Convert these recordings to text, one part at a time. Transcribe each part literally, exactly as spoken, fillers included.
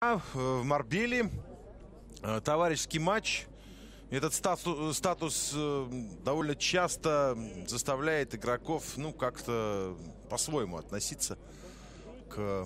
В Марбеле товарищеский матч. Этот статус, статус довольно часто заставляет игроков, ну, как-то по-своему относиться к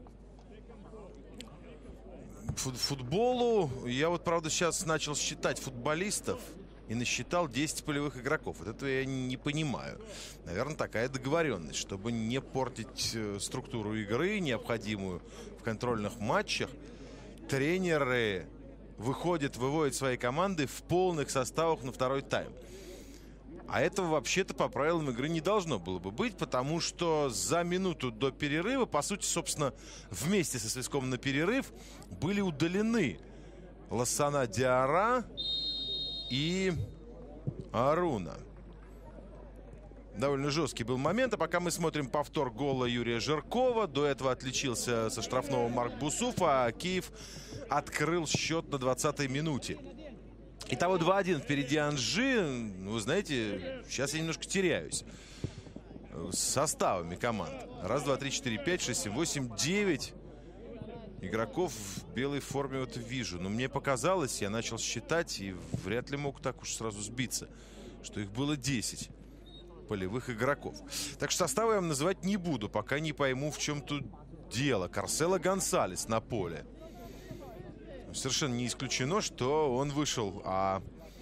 футболу. Я вот, правда, сейчас начал считать футболистов и насчитал десять полевых игроков. Вот этого я не понимаю. Наверное, такая договоренность, чтобы не портить структуру игры, необходимую в контрольных матчах. Тренеры выходят, выводят свои команды в полных составах на второй тайм. А этого вообще-то по правилам игры не должно было бы быть, потому что за минуту до перерыва, по сути, собственно, вместе со свистком на перерыв были удалены Лассана Диарра и Аруна. Довольно жесткий был момент. А пока мы смотрим повтор гола Юрия Жиркова. До этого отличился со штрафного Марк Бусуф, а Киев открыл счет на двадцатой минуте. Итого два один впереди Анжи. Вы знаете, сейчас я немножко теряюсь с составами команд. Раз, два, три, четыре, пять, шесть, семь, восемь, девять игроков в белой форме вот вижу. Но мне показалось, я начал считать, и вряд ли мог так уж сразу сбиться, что их было десять полевых игроков. Так что составы я вам называть не буду, пока не пойму, в чем тут дело. Карсело Гонсалес на поле. Совершенно не исключено, что он вышел, а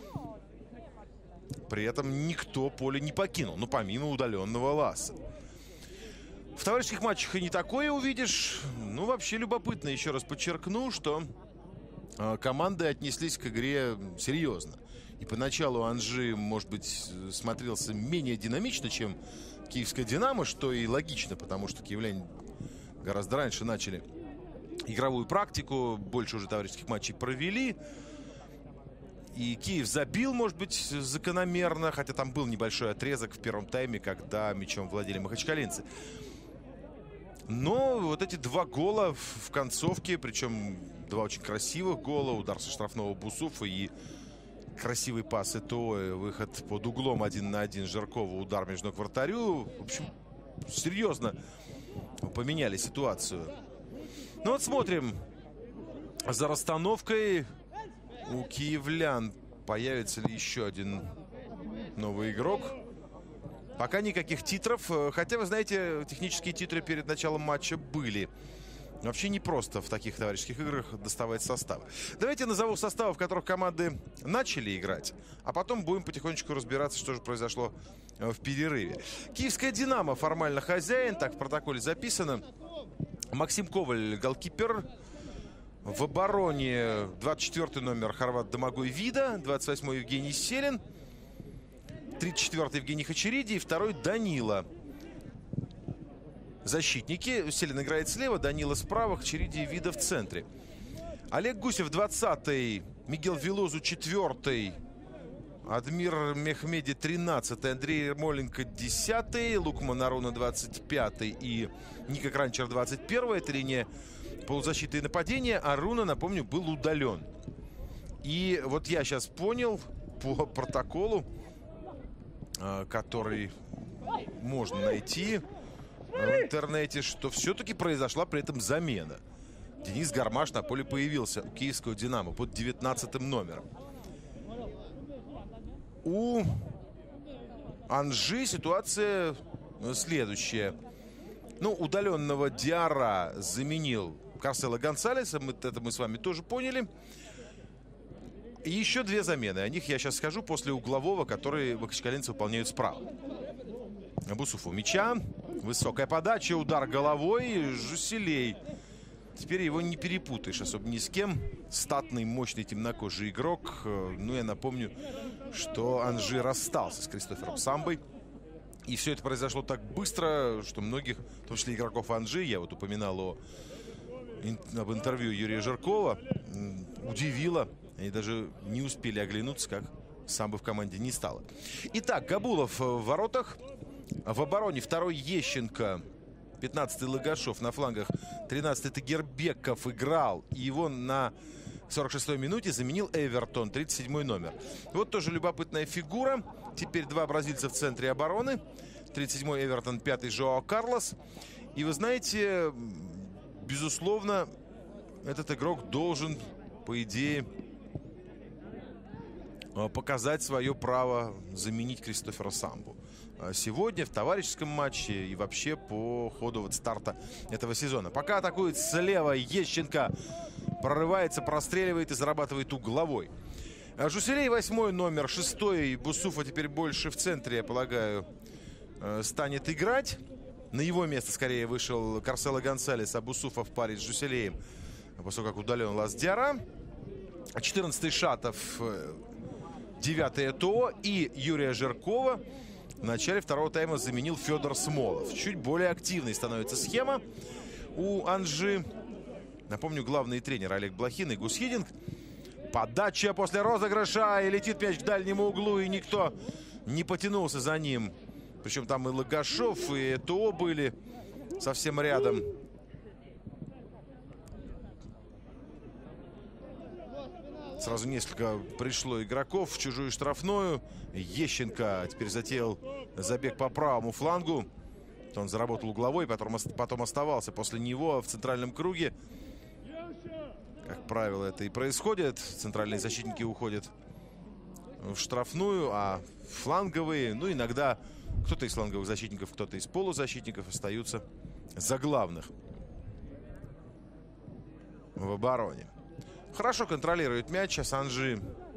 при этом никто поле не покинул. Ну, помимо удаленного Ласса. В товарищеских матчах и не такое увидишь. Ну, вообще любопытно. Еще раз подчеркну, что э, команды отнеслись к игре серьезно. И поначалу Анжи, может быть, смотрелся менее динамично, чем киевская «Динамо», что и логично, потому что киевляне гораздо раньше начали игровую практику, больше уже товарищеских матчей провели. И Киев забил, может быть, закономерно, хотя там был небольшой отрезок в первом тайме, когда мячом владели махачкалинцы. Но вот эти два гола в концовке, причем два очень красивых гола, удар со штрафного Бусуфа и красивый пас Этоо, выход под углом один на один Жиркова, удар между ног вратарю. В общем, серьезно поменяли ситуацию. Ну вот смотрим за расстановкой у киевлян. Появится ли еще один новый игрок? Пока никаких титров. Хотя, вы знаете, технические титры перед началом матча были. Вообще не просто в таких товарищеских играх доставать составы. Давайте назову составы, в которых команды начали играть, а потом будем потихонечку разбираться, что же произошло в перерыве. Киевская «Динамо» формально хозяин, так в протоколе записано. Максим Коваль, голкипер. В обороне двадцать четвёртый номер хорват Домагой Вида, двадцать восьмой Евгений Селин, тридцать четвёртый Евгений Хачериди и второй Данила. Защитники. Селин играет слева, Данила справа, Хачериди и Вида в центре. Олег Гусев двадцатый, Мигел Велозу четвёртый, Адмир Мехмеди тринадцатый, Андрей Ермоленко десятый, Лукман Аруна двадцать пятый и Ника Кранчер двадцать первый. Это линия полузащиты и нападения. Аруна, напомню, был удален. И вот я сейчас понял по протоколу, который можно найти в интернете, что все-таки произошла при этом замена. Денис Гармаш на поле появился у киевского «Динамо» под девятнадцатым номером. У Анжи ситуация следующая. Ну, удаленного Диарра заменил Карсело Гонсалеса. Мы, это мы с вами тоже поняли. И еще две замены. О них я сейчас скажу после углового, который махачкалинцы выполняют справа. Бусуф у мяча. Высокая подача, удар головой. Жуселей. Теперь его не перепутаешь особо ни с кем. Статный, мощный, темнокожий игрок. Ну, я напомню, что Анжи расстался с Кристофером Самбой. И все это произошло так быстро, что многих, в том числе игроков Анжи, я вот упоминал о, об интервью Юрия Жиркова, удивило. Они даже не успели оглянуться, как Самбы в команде не стало. Итак, Габулов в воротах. В обороне второй Ещенко, пятнадцатый Лагашов на флангах, тринадцатый Тагирбеков играл. И его на сорок шестой минуте заменил Эвертон, тридцать седьмой номер. Вот тоже любопытная фигура. Теперь два бразильца в центре обороны. тридцать седьмой Эвертон, пятый Жоао Карлос. И вы знаете, безусловно, этот игрок должен, по идее, показать свое право заменить Кристофера Самбу. Сегодня в товарищеском матче и вообще по ходу вот старта этого сезона. Пока атакует слева Ещенко. Прорывается, простреливает и зарабатывает угловой. Жуселей восьмой номер, шестой. Бусуфа теперь больше в центре, я полагаю, станет играть. На его место скорее вышел Карсело Гонсалес, а Бусуфа в паре с Жуселеем, после как удален Лас Диара. четырнадцатый Шатов, девятый ЭТО и Юрия Жиркова в начале второго тайма заменил Федор Смолов. Чуть более активной становится схема у Анжи. Напомню, главный тренер Олег Блохин и Гус Хидинг. Подача после розыгрыша, и летит мяч к дальнему углу, и никто не потянулся за ним. Причем там и Лагашов, и ЭТО были совсем рядом. Сразу несколько пришло игроков в чужую штрафную. Ещенко теперь затеял забег по правому флангу. Он заработал угловой, потом, потом оставался после него в центральном круге. Как правило, это и происходит. Центральные защитники уходят в штрафную, а фланговые, ну, иногда кто-то из фланговых защитников, кто-то из полузащитников остаются за главных в обороне. Хорошо контролирует мяч Асанжи.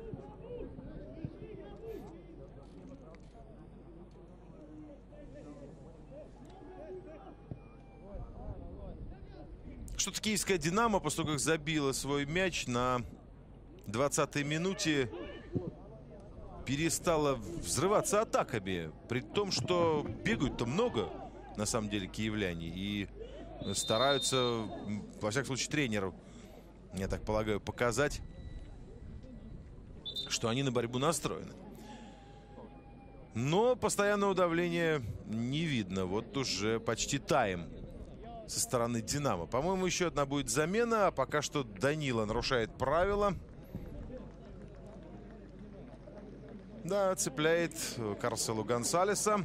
Что-то киевская «Динамо», после того, как забила свой мяч на двадцатой минуте, перестала взрываться атаками. При том, что бегают-то много, на самом деле, киевляне. И стараются, во всяком случае, тренеру, я так полагаю, показать, что они на борьбу настроены. Но постоянного давления не видно. Вот уже почти тайм со стороны «Динамо». По-моему, еще одна будет замена. А пока что Данила нарушает правила. Да, цепляет Карсело Гонсалеса.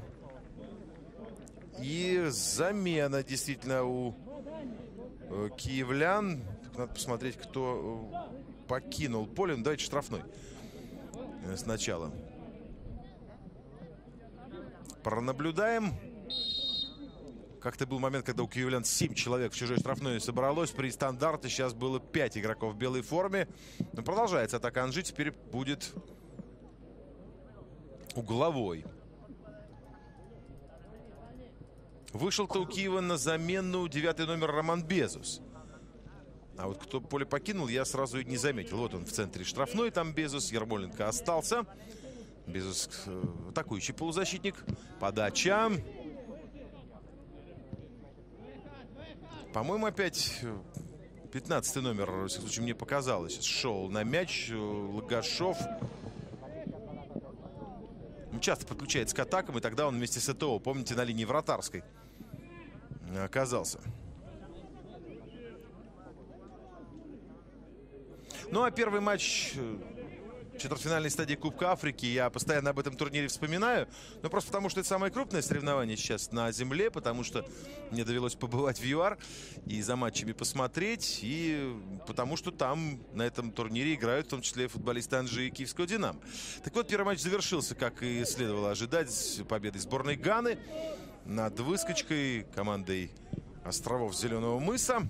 И замена действительно у киевлян. Надо посмотреть, кто покинул поле. Ну, давайте штрафной сначала пронаблюдаем. Как-то был момент, когда у киевлян семь человек в чужой штрафной собралось. При стандарте сейчас было пять игроков в белой форме. Но продолжается атака Анжи. Теперь будет угловой. Вышел-то у Киева на замену девятый номер Роман Безус. А вот кто поле покинул, я сразу и не заметил. Вот он в центре штрафной, там Безус. Ярмоленко остался. Безус атакующий полузащитник. Подача. По-моему, опять пятнадцатый номер, в всяком случае, мне показалось, шел на мяч. Лагашов часто подключается к атакам, и тогда он вместе с ЭТО, помните, на линии вратарской оказался. Ну, а первый матч четвертьфинальной стадии Кубка Африки, я постоянно об этом турнире вспоминаю, но просто потому, что это самое крупное соревнование сейчас на земле, потому что мне довелось побывать в ЮАР и за матчами посмотреть, и потому что там на этом турнире играют в том числе футболисты Анжи и киевского «Динамо». Так вот, первый матч завершился, как и следовало ожидать, победой сборной Ганы над выскочкой командой островов Зеленого мыса,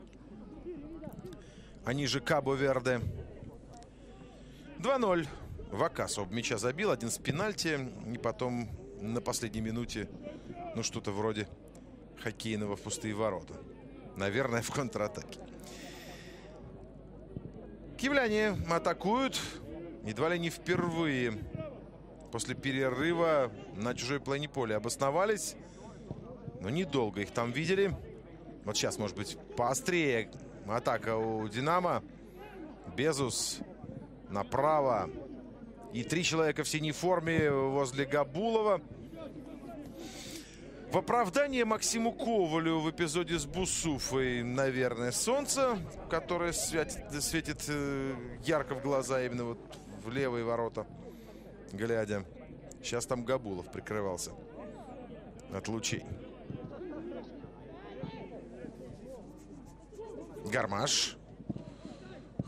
они же Кабо-Верде. два ноль. Вакасов мяча забил, один с пенальти. И потом на последней минуте, ну, что-то вроде хоккейного в пустые ворота. Наверное, в контратаке. Киевляне атакуют. Едва ли не впервые после перерыва на чужой половине поля обосновались. Но недолго их там видели. Вот сейчас, может быть, поострее атака у «Динамо». Безус направо. И три человека в синей форме возле Габулова. В оправдание Максиму Ковалю в эпизоде с Бусуфой, наверное, солнце, которое светит, светит ярко в глаза, именно вот в левые ворота глядя. Сейчас там Габулов прикрывался от лучей. Гармаш.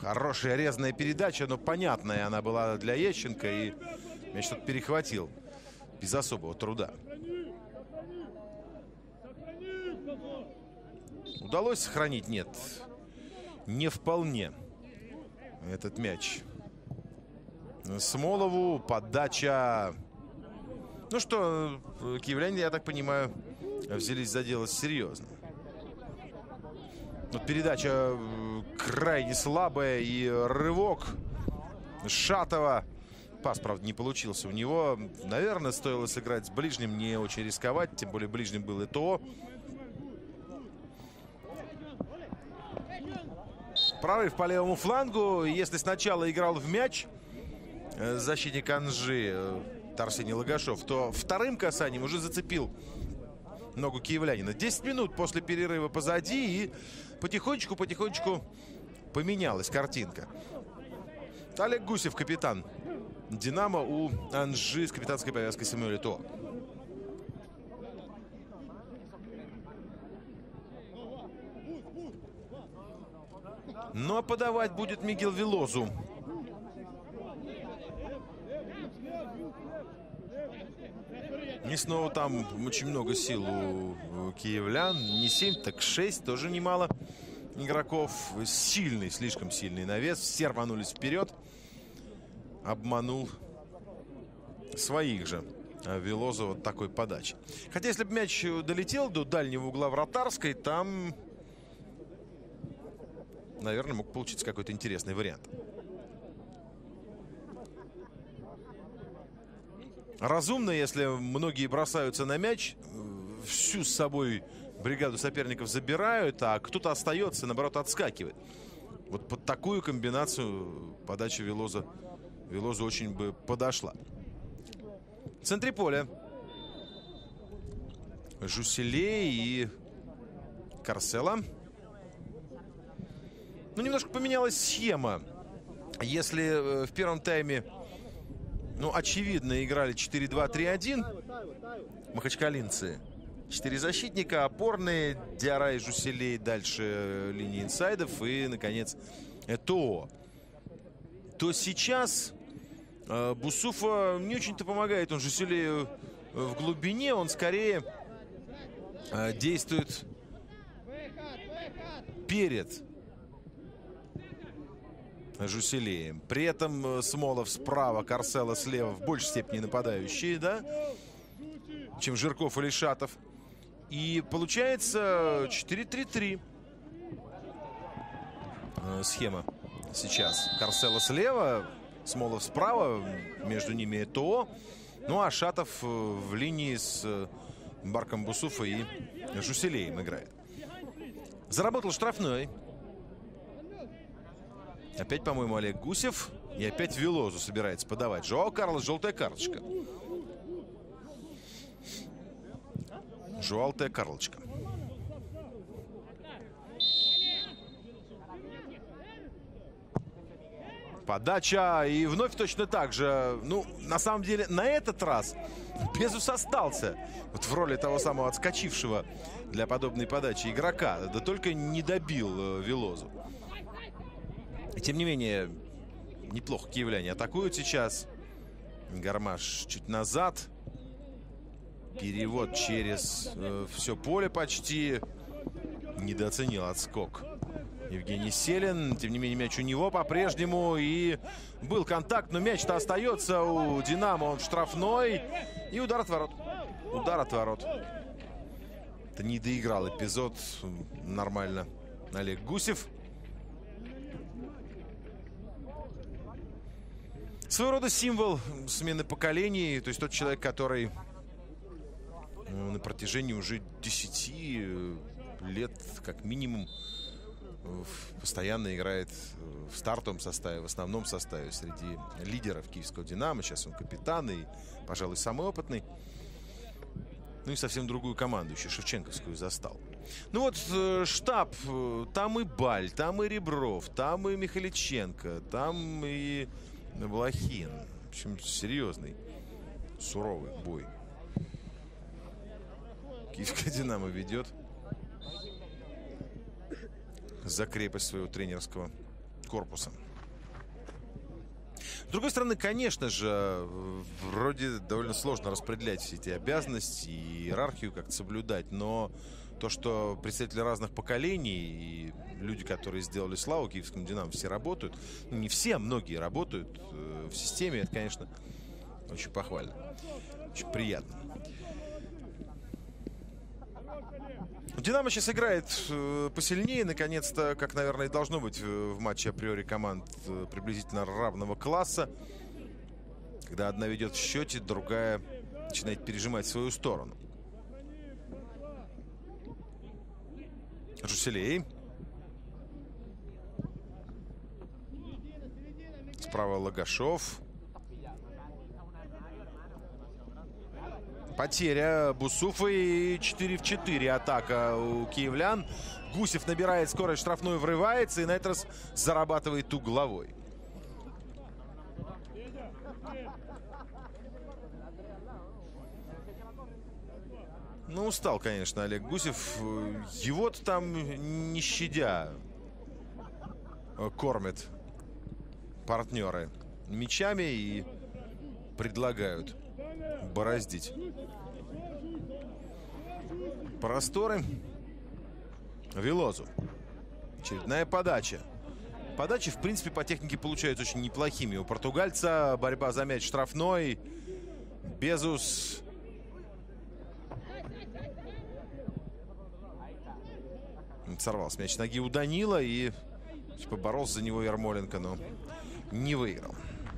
Хорошая резная передача, но понятная она была для Ещенко. И мяч тут перехватил без особого труда. Удалось сохранить? Нет. Не вполне этот мяч. Смолову подача. Ну что, киевляне, я так понимаю, взялись за дело серьезно. Вот передача крайне слабая и рывок Шатова. Пас, правда, не получился у него. Наверное, стоило сыграть с ближним, не очень рисковать. Тем более ближним был ЭТО. Прорыв по левому флангу. Если сначала играл в мяч защитник Анжи Арсений Логашов, то вторым касанием уже зацепил ногу киевлянина. десять минут после перерыва позади, и потихонечку-потихонечку поменялась картинка. Олег Гусев, капитан «Динамо», у Анжи с капитанской повязкой Самуэль ЭТО. Ну а подавать будет Мигел Велозу. И снова там очень много сил у киевлян. Не семь, так шесть. Тоже немало игроков. Сильный, слишком сильный навес. Все рванулись вперед. Обманул своих же Велоза вот такой подачи. Хотя, если бы мяч долетел до дальнего угла вратарской, там, наверное, мог получиться какой-то интересный вариант. Разумно, если многие бросаются на мяч, всю с собой бригаду соперников забирают, а кто-то остается, наоборот, отскакивает. Вот под такую комбинацию подача Велоза, Велоза очень бы подошла. В центре поля Жуселей и Карсело. Ну, немножко поменялась схема. Если в первом тайме, ну, очевидно, играли четыре два три один махачкалинцы. Четыре защитника, опорные, Диара и Жуселей, дальше линии инсайдов и, наконец, ЭТО. То сейчас э, Бусуфа не очень-то помогает он Жуселею в глубине. Он скорее э, действует перед Жуселеем. При этом Смолов справа, Карсело слева, в большей степени нападающие, да, чем Жирков или Шатов. И получается четыре три три схема сейчас. Карсело слева, Смолов справа, между ними ЭТО. Ну а Шатов в линии с Барком Бусуфа и Жуселеем играет. Заработал штрафной. Опять, по-моему, Олег Гусев. И опять Велозу собирается подавать. Жоао Карлос, желтая карточка. Желтая карточка. Подача. И вновь точно так же. Ну, на самом деле, на этот раз Безус остался вот в роли того самого отскочившего для подобной подачи игрока. Да только не добил Велозу. И тем не менее, неплохо киевляне атакуют сейчас. Гармаш чуть назад. Перевод через э, все поле почти. Недооценил отскок Евгений Селин. Тем не менее, мяч у него по-прежнему. И был контакт, но мяч-то остается у Динамо. Он штрафной. И удар от ворот. Удар от ворот. Это не доиграл эпизод нормально Олег Гусев. Своего рода символ смены поколений. То есть тот человек, который на протяжении уже десяти лет, как минимум, постоянно играет в стартовом составе, в основном составе среди лидеров киевского «Динамо». Сейчас он капитан и, пожалуй, самый опытный. Ну и совсем другую команду, еще шевченковскую, застал. Ну вот штаб. Там и Баль, там и Ребров, там и Михаличенко, там и Блохин. В общем, серьезный, суровый бой. Киевская «Динамо» ведет за крепость своего тренерского корпусом. С другой стороны, конечно же, вроде довольно сложно распределять все эти обязанности и иерархию как-то соблюдать, но то, что представители разных поколений и люди, которые сделали славу киевскому «Динамо», все работают, не все, многие работают в системе, это, конечно, очень похвально, очень приятно. «Динамо» сейчас играет посильнее, наконец-то, как, наверное, и должно быть в матче априори команд приблизительно равного класса. Когда одна ведет в счете, другая начинает пережимать в свою сторону. Жуселей. Справа Логашов. Потеря Бусуфа и четыре в четыре атака у киевлян. Гусев набирает скорость, штрафную врывается и на этот раз зарабатывает угловой. Ну, устал, конечно, Олег Гусев. Его-то там, не щадя, кормят партнеры мячами и предлагают бороздить просторы. Велозу. Очередная подача. Подачи, в принципе, по технике получаются очень неплохими. У португальца борьба за мяч штрафной. Безус. Сорвался мяч с ноги у Данила и поборолся за него Ярмоленко, но не выиграл.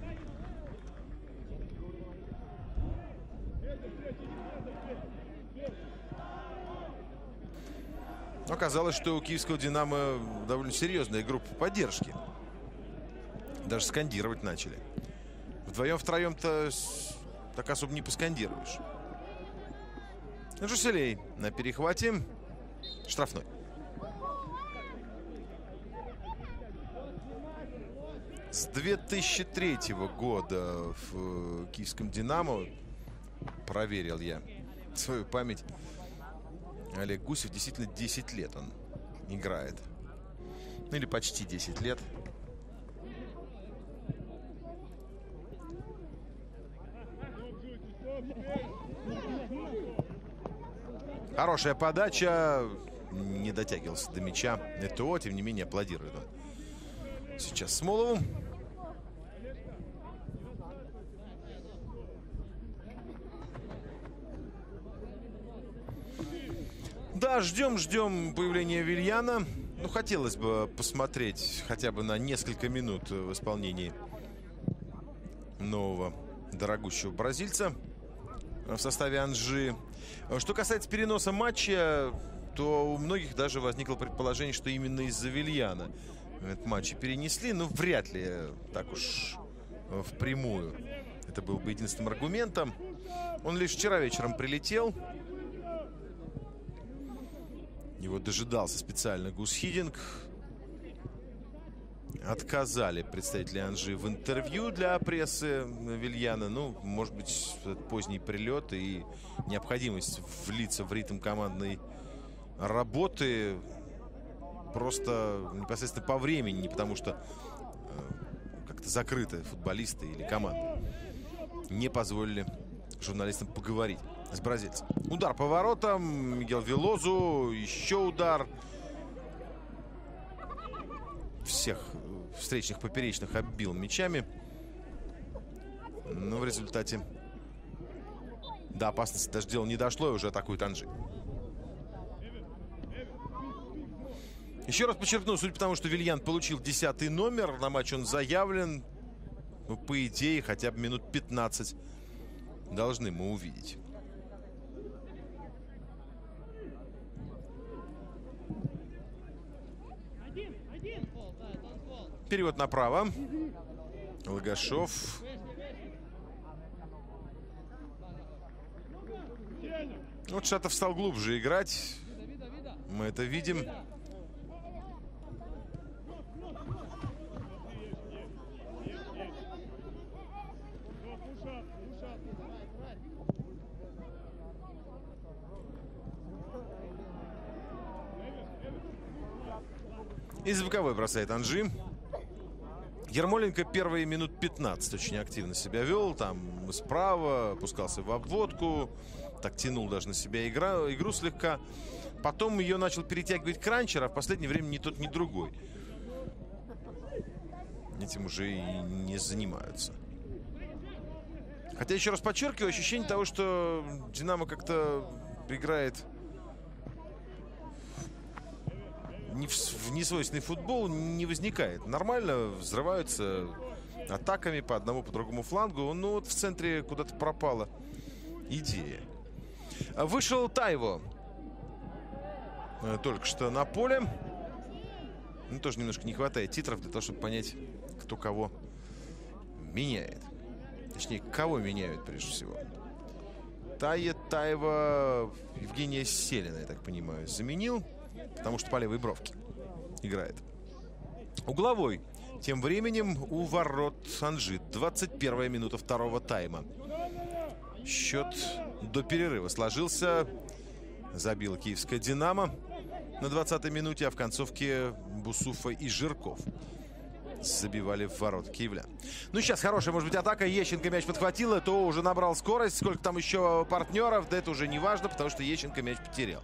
Оказалось, что у киевского «Динамо» довольно серьезная группа поддержки. Даже скандировать начали. Вдвоем-втроем-то так особо не поскандируешь. Жуселей на перехвате. Штрафной. С две тысячи третьего года в киевском «Динамо», проверил я свою память, Олег Гусев действительно десять лет он играет. Ну или почти десять лет. Хорошая подача. Не дотягивался до мяча. ЭТО, тем не менее, аплодирует он сейчас Смолову. Да, ждем, ждем появления Вильяна. Ну, хотелось бы посмотреть хотя бы на несколько минут в исполнении нового дорогущего бразильца в составе Анжи. Что касается переноса матча, то у многих даже возникло предположение, что именно из-за Вильяна этот матч перенесли. Но вряд ли так уж впрямую это был бы единственным аргументом. Он лишь вчера вечером прилетел. Его дожидался специально Гус Хидинг. Отказали представители Анжи в интервью для прессы Вильяна. Ну, может быть, поздний прилет и необходимость влиться в ритм командной работы просто непосредственно по времени, не потому что э, как-то закрыты футболисты или команда не позволили журналистам поговорить с бразильцем. Удар по воротам. Мигел Велозу. Еще удар. Всех встречных поперечных оббил мячами. Но в результате до опасности даже дело не дошло, и уже атакует Анжи. Еще раз подчеркну, судя по тому, что Вильян получил десятый номер, на матч он заявлен. Ну, по идее, хотя бы минут пятнадцать должны мы увидеть. Перевод направо. Логашов. Вот Шатов стал глубже играть. Мы это видим. И звуковой бросает Анжи. Ермоленко первые минут пятнадцать очень активно себя вел. Там справа, пускался в обводку. Так тянул даже на себя игра, игру слегка. Потом ее начал перетягивать Кранчер, а в последнее время ни тот, ни другой этим уже и не занимаются. Хотя, еще раз подчеркиваю, ощущение того, что «Динамо» как-то играет не в, в несвойственный футбол, не возникает. Нормально взрываются атаками по одному, по другому флангу. Ну вот в центре куда-то пропала идея. Вышел Тайво только что на поле. Ну, тоже немножко не хватает титров для того, чтобы понять, кто кого меняет. Точнее, кого меняют прежде всего. Тая Тайва Евгения Селина, я так понимаю, заменил, потому что по левой бровке играет. Угловой тем временем у ворот Анжи. двадцать первая минута второго тайма. Счет до перерыва сложился. Забил киевская «Динамо» на двадцатой минуте, а в концовке Бусуфа и Жирков забивали в ворот киевлян. Ну, сейчас хорошая, может быть, атака. Ещенко мяч подхватила, то уже набрал скорость. Сколько там еще партнеров, да это уже не важно, потому что Ещенко мяч потерял.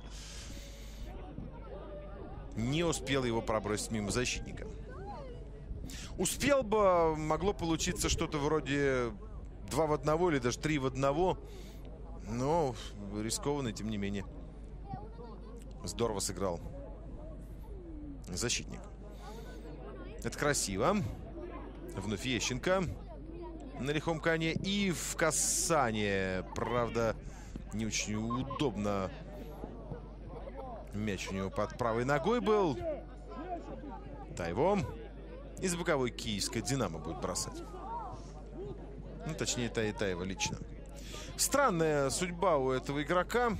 Не успел его пробросить мимо защитника. Успел бы, могло получиться что-то вроде два в одного или даже три в одного. Но рискованно, тем не менее. Здорово сыграл защитник. Это красиво. Вновь Ещенко на лихом коне. И в касание. Правда, не очень удобно. Мяч у него под правой ногой был. Тайво. Из боковой киевская «Динамо» будет бросать. Ну, точнее, Тай Таева лично. Странная судьба у этого игрока.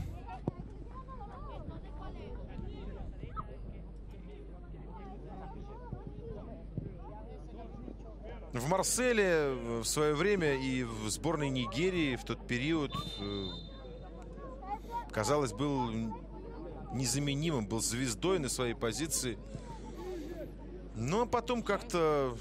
В Марселе в свое время и в сборной Нигерии в тот период, казалось, был незаменимым, был звездой на своей позиции. Но потом как-то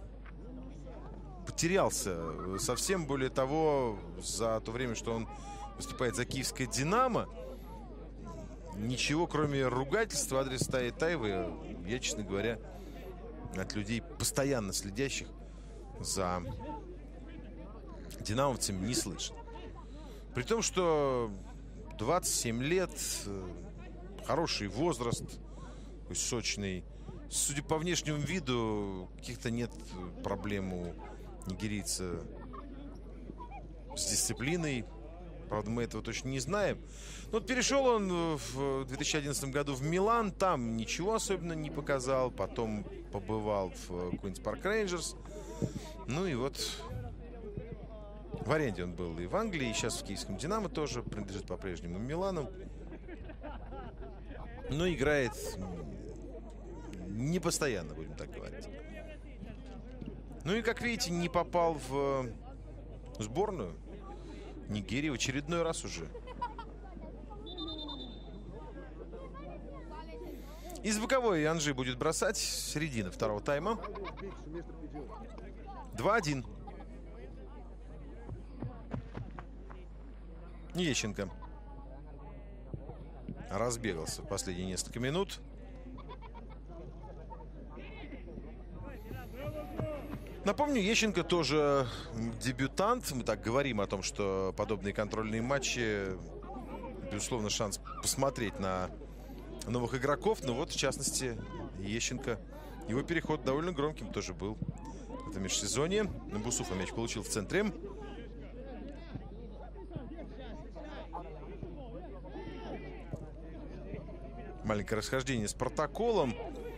потерялся совсем. Более того, за то время, что он выступает за киевское «Динамо», ничего, кроме ругательства в адрес Таи Таевы, я, честно говоря, от людей, постоянно следящих за динамовцами, не слышно. При том, что двадцать семь лет, хороший возраст, сочный. Судя по внешнему виду, каких-то нет проблем у нигерийца с дисциплиной. Правда, мы этого точно не знаем. Но вот перешел он в две тысячи одиннадцатом году в Милан. Там ничего особенно не показал. Потом побывал в Куинс Парк Рейнджерс. Ну и вот в аренде он был и в Англии, и сейчас в киевском «Динамо» тоже. Принадлежит по-прежнему Милану. Но играет не постоянно, будем так говорить. Ну и, как видите, не попал в сборную Нигерии в очередной раз уже. Из боковой Анжи будет бросать. Середина второго тайма. два один. Ещенко разбегался в последние несколько минут. Напомню, Ещенко тоже дебютант. Мы так говорим о том, что подобные контрольные матчи, безусловно, шанс посмотреть на новых игроков. Но вот, в частности, Ещенко, его переход довольно громким тоже был. Это межсезонье. Бусуфа мяч получил в центре. Маленькое расхождение с протоколом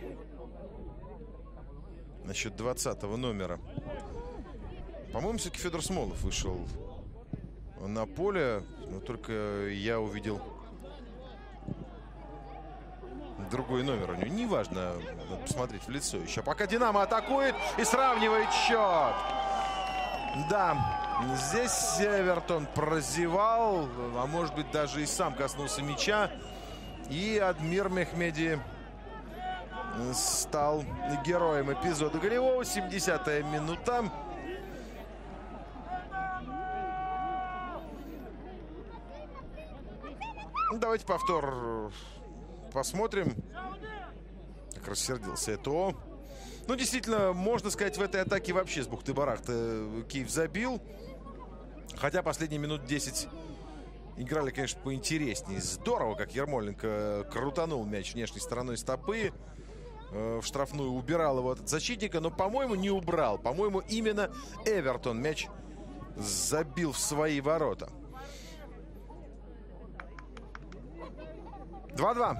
насчет двадцатого номера. По-моему, все-таки Федор Смолов вышел на поле. Но только я увидел другой номер у него. Неважно, надо посмотреть в лицо еще. Пока «Динамо» атакует и сравнивает счет. Да, здесь Эвертон прозевал, а может быть даже и сам коснулся мяча. И Адмир Мехмеди стал героем эпизода голевого. семидесятая минута. Давайте повтор посмотрим. Как рассердился ЭТО. Ну, действительно, можно сказать, в этой атаке вообще с бухты-барахты Киев забил. Хотя последние минут десять играли, конечно, поинтереснее. Здорово, как Ермоленко крутанул мяч внешней стороной стопы. В штрафную убирал его от защитника, но, по-моему, не убрал. По-моему, именно Эвертон мяч забил в свои ворота. два-два.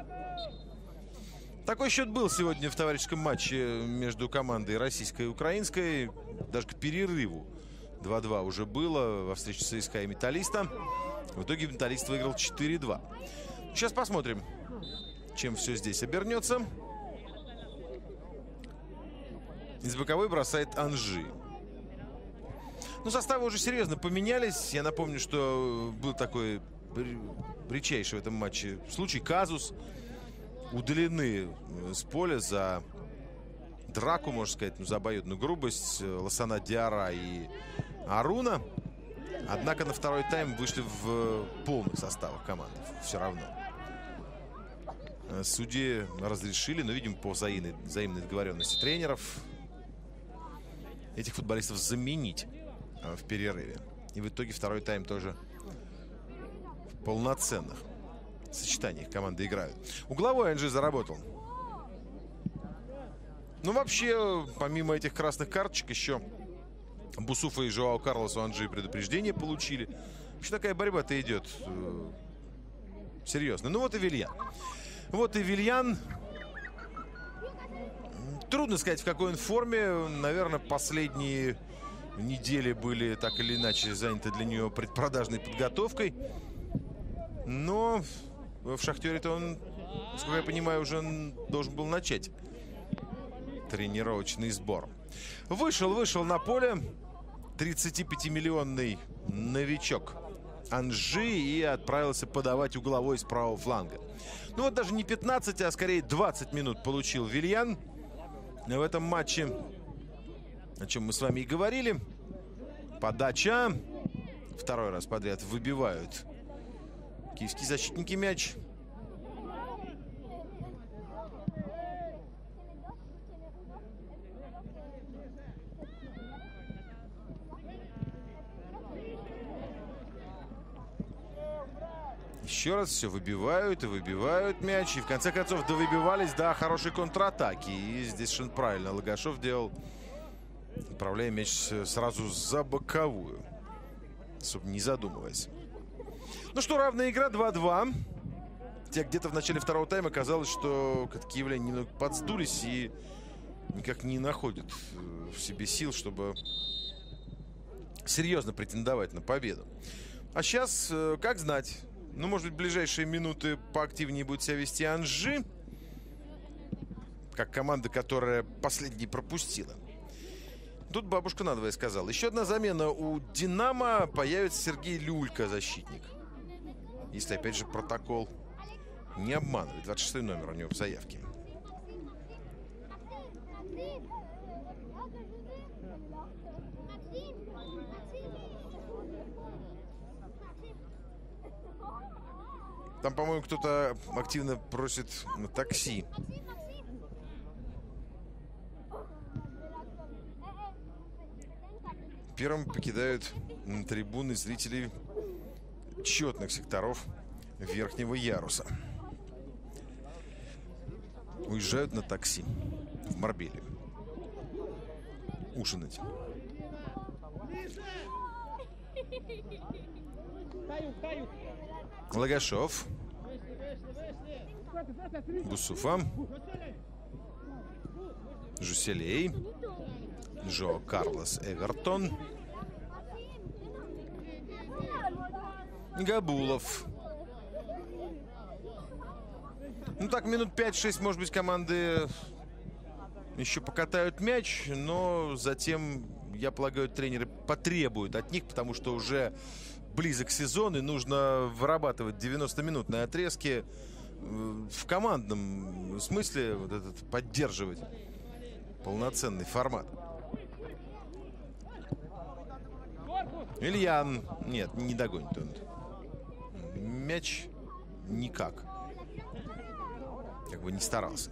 Такой счет был сегодня в товарищеском матче между командой российской и украинской. Даже к перерыву два-два уже было во встрече с ЦСКА и Металлиста. В итоге Металлист выиграл четыре-два. Сейчас посмотрим, чем все здесь обернется. Из боковой бросает Анжи. Ну, составы уже серьезно поменялись. Я напомню, что был такой редчайший в этом матче случай. Казус. Удалены с поля за драку, можно сказать, ну, за обоюдную грубость Лосана Диара и Аруна. Однако на второй тайм вышли в полных составах команды. Все равно. Судьи разрешили, но, видимо, по взаимной, взаимной договоренности тренеров этих футболистов заменить в перерыве. И в итоге второй тайм тоже в полноценных сочетаниях команды играют. Угловой Анжи заработал. Ну, вообще, помимо этих красных карточек, еще Бусуфа и Жоао Карлосу Анжи предупреждение получили. Вообще такая борьба-то идет э, серьезно. Ну, вот и Вильян. Вот и Вильян. Трудно сказать, в какой он форме. Наверное, последние недели были так или иначе заняты для нее предпродажной подготовкой. Но в Шахтере-то он, насколько я понимаю, уже должен был начать тренировочный сбор. Вышел, вышел на поле тридцатипятимиллионный новичок Анжи и отправился подавать угловой с правого фланга. Ну вот даже не пятнадцать, а скорее двадцать минут получил Вильян в этом матче, о чем мы с вами и говорили. Подача. Второй раз подряд выбивают киевские защитники мяч. Еще раз все выбивают и выбивают мяч. И в конце концов довыбивались до хорошей контратаки. И здесь совершенно правильно Логашов делал, отправляя мяч сразу за боковую, особо не задумываясь. Ну что, равная игра два-два. Хотя где-то в начале второго тайма казалось, что киевляне немного подсдулись и никак не находят в себе сил, чтобы серьезно претендовать на победу. А сейчас, как знать, ну, может быть, в ближайшие минуты поактивнее будет себя вести Анжи, как команда, которая последний пропустила. Тут бабушка надвое сказала. Еще одна замена у «Динамо». Появится Сергей Люлька, защитник. Если, опять же, протокол не обманывает. двадцать шестой номер у него в заявке. Там, по-моему, кто-то активно просит на такси. Первым покидают трибуны зрителей четных секторов верхнего яруса. Уезжают на такси в Марбелью ужинать. Логашов. Бусуфа. Жуселей. Жоао Карлос Эвертон. Габулов. Ну так, минут пять-шесть, может быть, команды еще покатают мяч, но затем, я полагаю, тренеры потребуют от них, потому что уже близок сезон и нужно вырабатывать девяностоминутные отрезки в командном смысле вот этот поддерживать полноценный формат. Вильян. Нет, не догонит он. Мяч никак. Как бы не старался.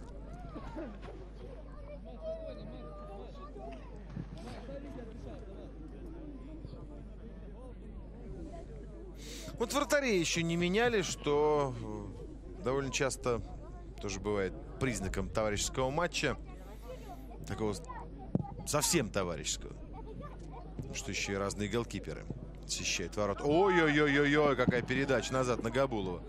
Вот вратарей еще не меняли, что довольно часто тоже бывает признаком товарищеского матча. Такого совсем товарищеского. Что еще и разные голкиперы защищают ворот. Ой-ой-ой-ой-ой, какая передача назад на Габулова.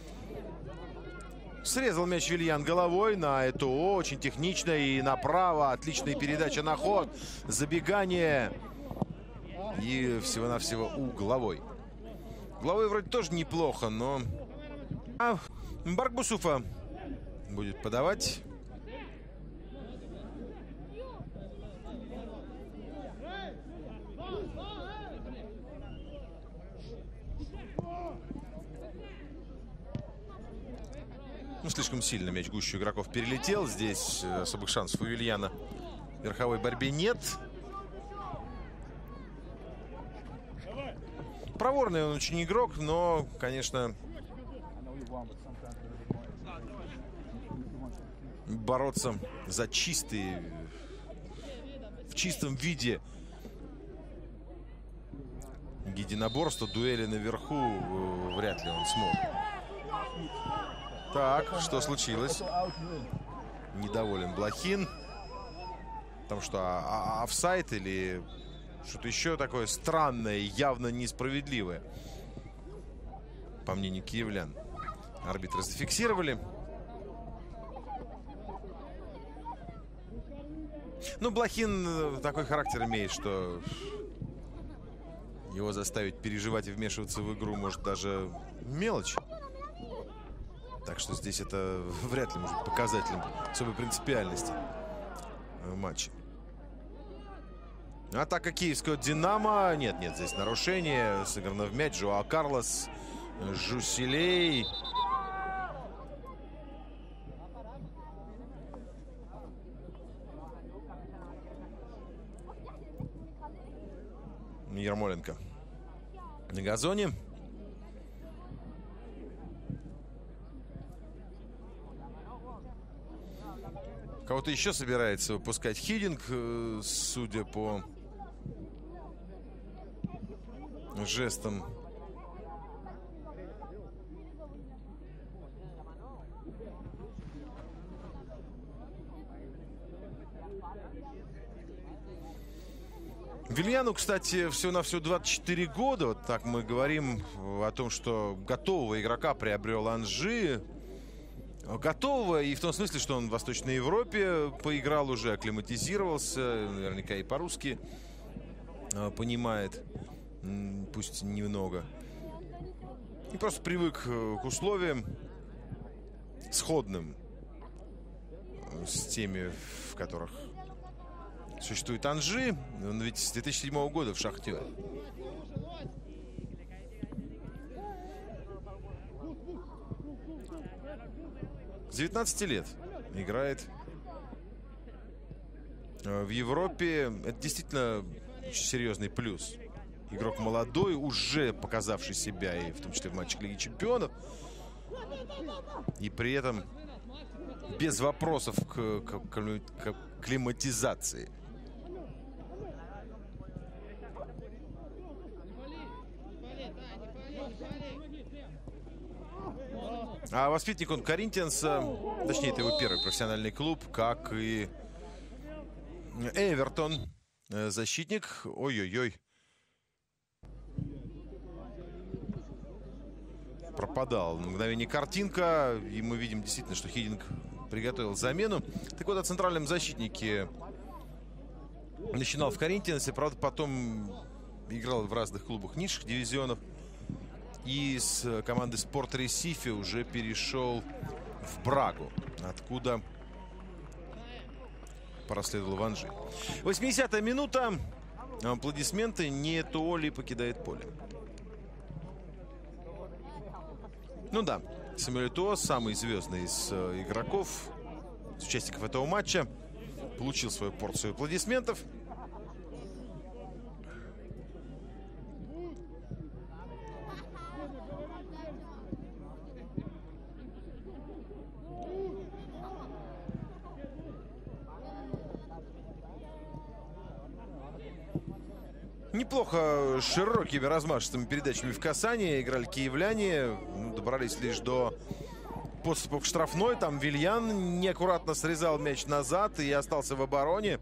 Срезал мяч Вильян головой на эту очень технично и направо. Отличная передача на ход. Забегание. И всего-навсего угловой. Угловой вроде тоже неплохо, но... А Баркбусуфа будет подавать. Ну, слишком сильно мяч в гущу игроков перелетел. Здесь особых шансов у Вильяна в верховой борьбе нет. Проворный он очень игрок, но, конечно, бороться за чистые, в чистом виде единоборства, дуэли наверху вряд ли он смог. Так, что случилось? Недоволен Блохин. Потому что а, а, офсайд или что-то еще такое странное, явно несправедливое. По мнению киевлян. Арбитры зафиксировали. Ну, Блохин такой характер имеет, что его заставить переживать и вмешиваться в игру может даже мелочь. Так что здесь это вряд ли может быть показателем особой принципиальности матча. Атака киевского «Динамо». Нет, нет, здесь нарушение. Сыграно в мяч. Жоао Карлос. Жусилей. Ермоленко на газоне. Кого-то еще собирается выпускать Хидинг, судя по жестам. Вильяну, кстати, всего-навсего двадцать четыре года. Вот так мы говорим о том, что готового игрока приобрел Анжи. Готового и в том смысле, что он в Восточной Европе поиграл уже, акклиматизировался, наверняка и по-русски понимает, пусть немного. И просто привык к условиям сходным с теми, в которых существует Анжи. Он ведь с две тысячи седьмого года в «Шахтере». С девятнадцати лет играет в Европе. Это действительно очень серьезный плюс. Игрок молодой, уже показавший себя, и в том числе в матчах Лиги Чемпионов. И при этом без вопросов к, к, к, к климатизации. А воспитанник он Коринтианса, точнее, это его первый профессиональный клуб, как и Эвертон. Защитник. Ой-ой-ой. Пропадал на мгновение картинка. И мы видим действительно, что Хидинг приготовил замену. Так вот, о центральном защитнике начинал в Коринтиансе. Правда, потом играл в разных клубах низших дивизионов. И с команды Спорт Ресифе уже перешел в Брагу, откуда проследовал в Анжи. восьмидесятая минута. Аплодисменты. Не Тооли покидает поле. Ну да, Самуэль Этуо, самый звездный из э, игроков, из участников этого матча, получил свою порцию аплодисментов. Неплохо широкими размашистыми передачами в касание играли киевляне. Ну, добрались лишь до подступов к штрафной. Там Вильян неаккуратно срезал мяч назад и остался в обороне.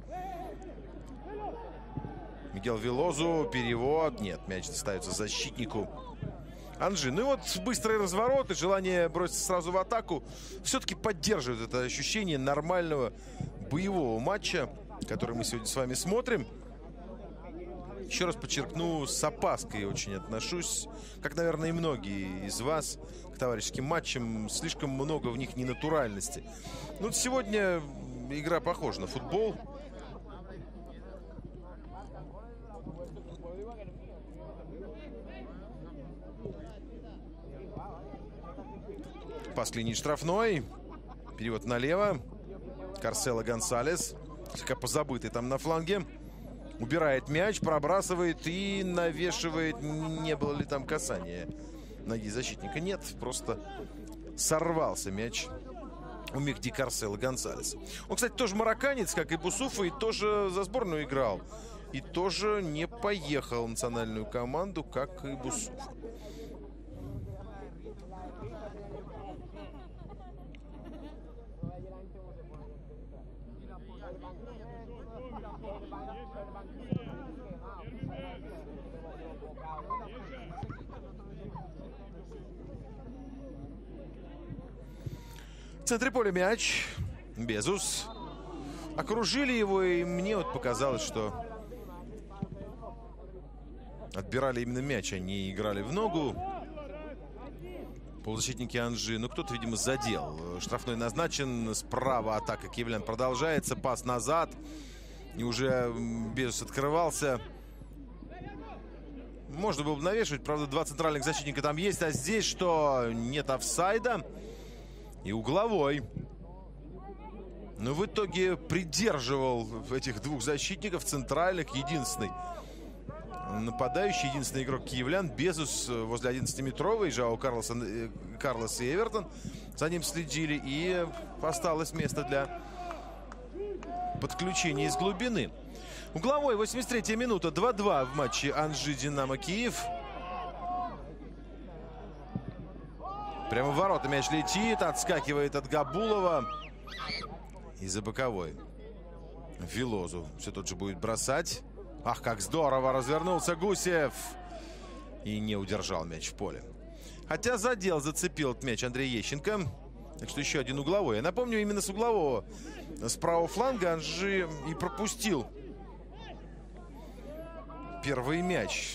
Мигел Велозу, перевод. Нет, мяч достается защитнику Анжи. Ну и вот быстрый разворот и желание броситься сразу в атаку все-таки поддерживает это ощущение нормального боевого матча, который мы сегодня с вами смотрим. Еще раз подчеркну, с опаской очень отношусь, как, наверное, и многие из вас, к товарищеским матчам. Слишком много в них ненатуральности. Ну, сегодня игра похожа на футбол. Пас к линии штрафной. Перевод налево. Карсело Гонсалес, слегка позабытый там на фланге. Убирает мяч, пробрасывает и навешивает. Не было ли там касания ноги защитника? Нет, просто сорвался мяч у Мехди Карсело Гонсалеса. Он, кстати, тоже марокканец, как и Бусуфа, и тоже за сборную играл. И тоже не поехал в национальную команду, как и Бусуфа. В центре поля мяч. Безус. Окружили его, и мне вот показалось, что отбирали именно мяч, они играли в ногу. Полузащитники Анжи. Ну, кто-то, видимо, задел. Штрафной назначен. Справа атака киевлян продолжается. Пас назад. И уже Безус открывался. Можно было бы навешивать. Правда, два центральных защитника там есть. А здесь что? Нет офсайда. И угловой. Но в итоге придерживал этих двух защитников центральных. Единственный нападающий, единственный игрок киевлян. Безус возле одиннадцатиметровой. Жао Карлос, Карлос и Эвертон за ним следили. И осталось место для подключения из глубины. Угловой, восемьдесят третья минута. два-два в матче Анжи Динамо Киев. Прямо в ворота мяч летит, отскакивает от Габулова. И за боковой Велозу все тот же будет бросать. Ах, как здорово развернулся Гусев. И не удержал мяч в поле. Хотя задел, зацепил этот мяч Андрей Ещенко. Так что еще один угловой. Я напомню, именно с углового, с правого фланга Анжи и пропустил первый мяч.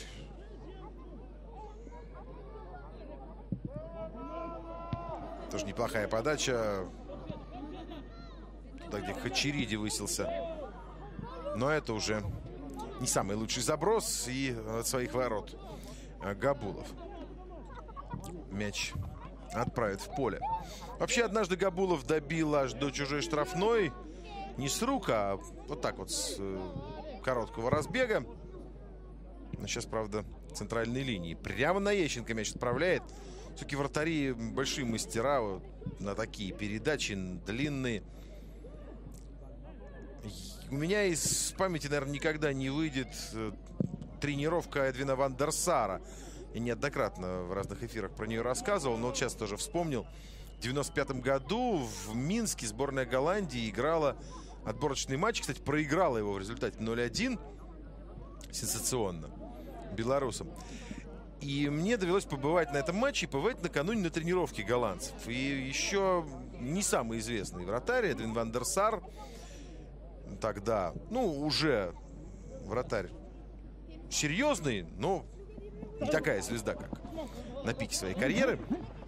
Тоже неплохая подача. Туда, где Хачериди высился. Но это уже не самый лучший заброс. И от своих ворот Габулов мяч отправит в поле. Вообще, однажды Габулов добил аж до чужой штрафной. Не с рук, а вот так вот с короткого разбега. Но сейчас, правда, центральной линии. Прямо на Ещенко мяч отправляет. Все-таки вратари большие мастера вот, на такие передачи длинные. У меня из памяти, наверное, никогда не выйдет тренировка Эдвина ван дер Сара. Я неоднократно в разных эфирах про нее рассказывал, но вот сейчас тоже вспомнил. В девяносто пятом году в Минске сборная Голландии играла отборочный матч. Кстати, проиграла его в результате ноль один. Сенсационно. Белорусам. И мне довелось побывать на этом матче и побывать накануне на тренировке голландцев. И еще не самый известный вратарь Эдвин ван дер Сар. Тогда, ну, уже вратарь серьезный, но не такая звезда, как на пике своей карьеры.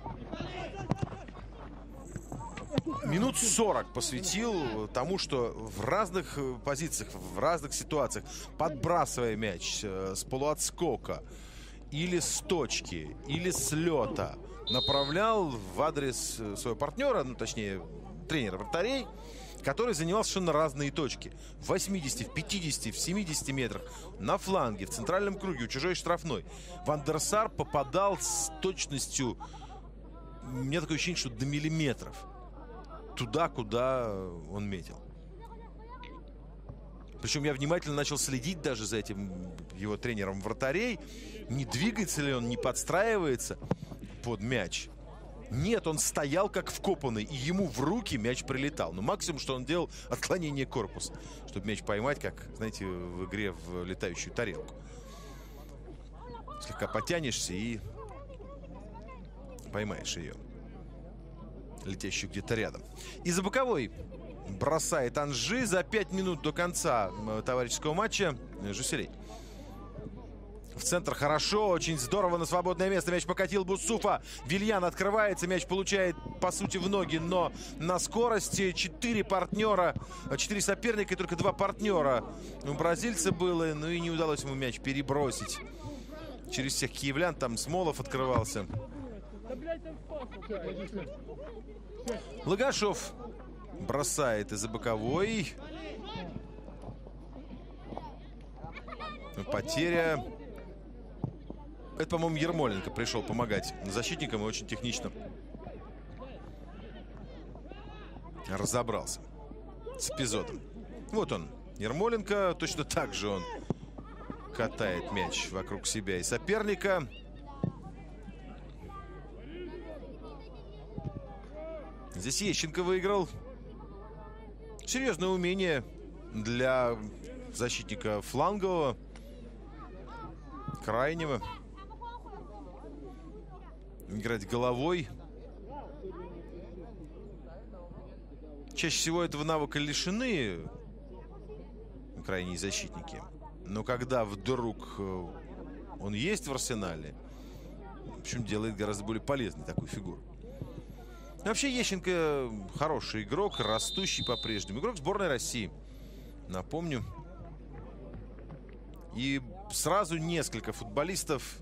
Минут сорок посвятил тому, что в разных позициях, в разных ситуациях, подбрасывая мяч с полуотскока, или с точки, или с лета, направлял в адрес своего партнера, ну, точнее, тренера вратарей, который занимал совершенно разные точки. В восьмидесяти, в пятидесяти, в семидесяти метрах, на фланге, в центральном круге, у чужой штрафной. Ван дер Сар попадал с точностью, у меня такое ощущение, что до миллиметров. Туда, куда он метил. Причем я внимательно начал следить даже за этим его тренером вратарей. Не двигается ли он, не подстраивается под мяч. Нет, он стоял как вкопанный, и ему в руки мяч прилетал. Но максимум, что он делал, отклонение корпуса, чтобы мяч поймать, как, знаете, в игре в летающую тарелку. Слегка потянешься и поймаешь ее, летящую где-то рядом. Из-за боковой бросает Анжи за пять минут до конца товарищеского матча Жюселей. В центр хорошо, очень здорово, на свободное место мяч покатил Бусуфа. Вильян открывается, мяч получает, по сути, в ноги, но на скорости. Четыре партнера, четыре соперника и только два партнера у бразильца было. Ну и не удалось ему мяч перебросить через всех киевлян. Там Смолов открывался. Логашов бросает из-за боковой. Потеря. Это, по-моему, Ермоленко пришел помогать защитникам и очень технично разобрался с эпизодом. Вот он, Ермоленко. Точно так же он катает мяч вокруг себя и соперника. Здесь Ещенко выиграл. Серьезное умение для защитника флангового, крайнего. Играть головой. Чаще всего этого навыка лишены крайние защитники. Но когда вдруг он есть в арсенале, в общем, делает гораздо более полезной такую фигуру. Вообще Ещенко хороший игрок, растущий по-прежнему. Игрок сборной России, напомню. И сразу несколько футболистов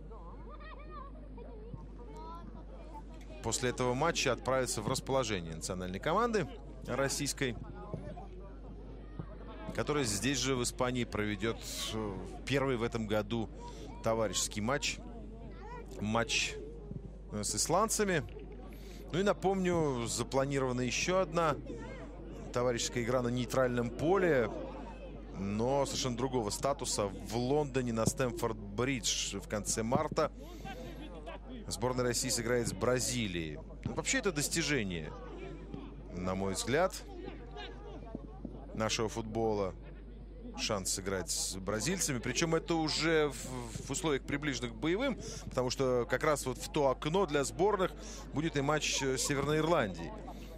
после этого матча отправятся в расположение национальной команды российской, которая здесь же в Испании проведет первый в этом году товарищеский матч. Матч с исландцами. Ну и напомню, запланирована еще одна товарищеская игра на нейтральном поле, но совершенно другого статуса, в Лондоне на Стэмфорд-Бридж в конце марта. Сборная России сыграет с Бразилией. Вообще это достижение, на мой взгляд, нашего футбола. Шанс сыграть с бразильцами. Причем это уже в, в условиях приближенных к боевым, потому что как раз вот в то окно для сборных будет и матч с Северной Ирландией.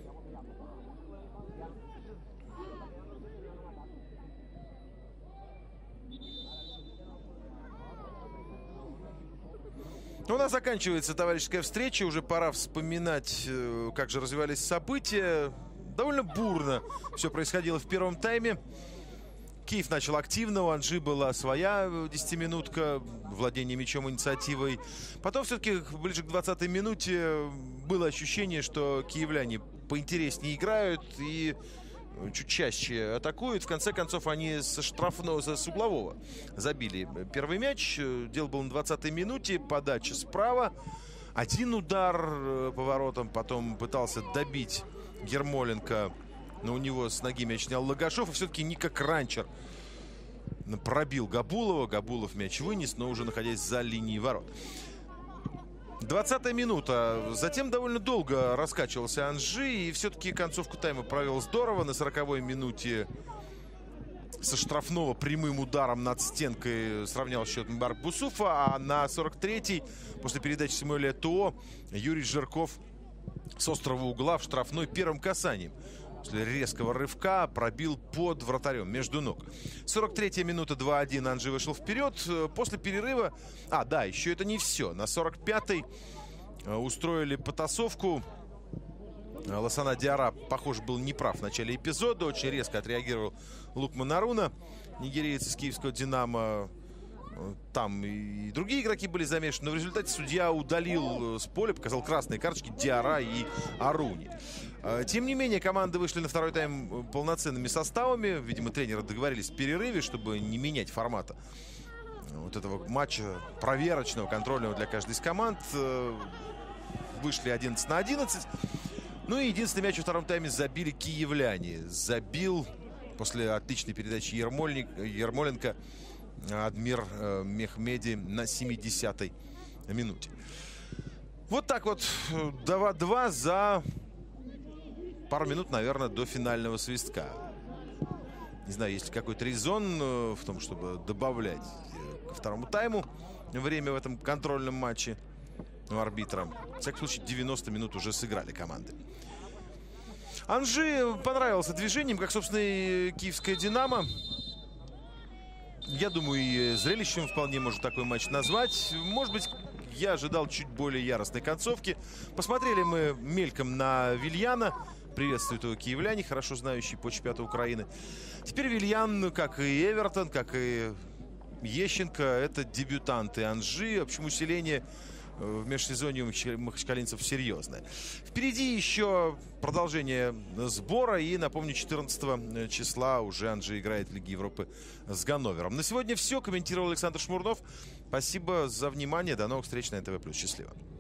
У нас заканчивается товарищеская встреча. Уже пора вспоминать, как же развивались события. Довольно бурно все происходило в первом тайме. Киев начал активно, у Анжи была своя десятиминутка, владение мячом, инициативой. Потом все-таки ближе к двадцатой минуте было ощущение, что киевляне поинтереснее играют и чуть чаще атакуют. В конце концов, они со штрафного, с углового забили первый мяч. Дело было на двадцатой минуте, подача справа. Один удар поворотом, потом пытался добить Ермоленко. Но у него с ноги мяч снял Логашов. И все-таки Ника Кранчер пробил Габулова. Габулов мяч вынес, но уже находясь за линией ворот. двадцатая минута. Затем довольно долго раскачивался Анжи. И все-таки концовку тайма провел здорово. На сороковой минуте со штрафного прямым ударом над стенкой сравнял счет Марк Бусуфа. А на сорок третьей, после передачи Самуэля Этоо, Юрий Жирков с острого угла в штрафной первым касанием после резкого рывка пробил под вратарем, между ног. сорок третья минута, два один, Анжи вышел вперед. После перерыва... А, да, еще это не все. На сорок пятой устроили потасовку. Лосана Диара, похоже, был неправ в начале эпизода. Очень резко отреагировал Лукман Аруна, нигериец из киевского «Динамо». там и другие игроки были замешаны, но в результате судья удалил с поля, показал красные карточки Диарра и Аруни. Тем не менее, команды вышли на второй тайм полноценными составами. Видимо, тренеры договорились в перерыве, чтобы не менять формата вот этого матча проверочного, контрольного для каждой из команд. Вышли одиннадцать на одиннадцать. Ну и единственный мяч во втором тайме забили киевляне. Забил после отличной передачи Ермоленко Адмир Мехмеди на семидесятой минуте. Вот так вот два-два за пару минут, наверное, до финального свистка. Не знаю, есть ли какой-то резон в том, чтобы добавлять ко второму тайму время в этом контрольном матче у арбитра. В всяком случае, девяносто минут уже сыграли команды. Анжи понравился движением, как, собственно, и киевская «Динамо». Я думаю, и зрелищем вполне можно такой матч назвать. Может быть, я ожидал чуть более яростной концовки. Посмотрели мы мельком на Вильяна. Приветствуют его киевляне, хорошо знающие по чемпионату Украины. Теперь Вильян, как и Эвертон, как и Ещенко, это дебютанты Анжи. В общем, усиление в межсезонье у махачкалинцев серьезное. Впереди еще продолжение сбора. И, напомню, четырнадцатого числа уже Анжи играет в Лиге Европы с Ганновером. На сегодня все. Комментировал Александр Шмурнов. Спасибо за внимание. До новых встреч на эн тэ вэ плюс. Счастливо.